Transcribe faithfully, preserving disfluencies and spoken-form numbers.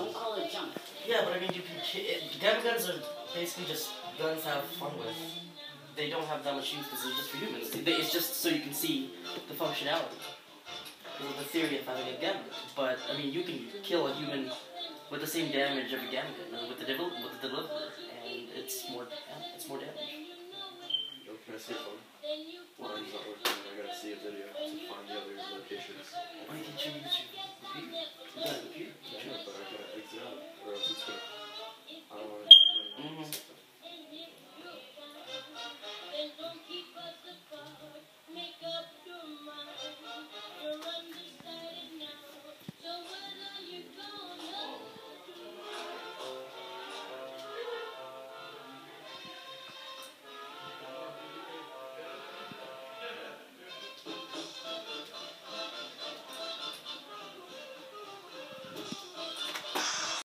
don't call it junk. Yeah, but I mean, you can. It, Gatling guns are basically just guns to have fun with. They don't have that much use because they're just for humans. They, it's just so you can see the functionality. Because of the theory of having a Gatling gun. But I mean, you can kill a human with the same damage of a Gatling gun, with the devil, with the deliverer, and it's more, it's more damage. Yo, can I see a phone? Mine's not working. I gotta see a video to find the other locations. Why can't you use your computer? You got a computer.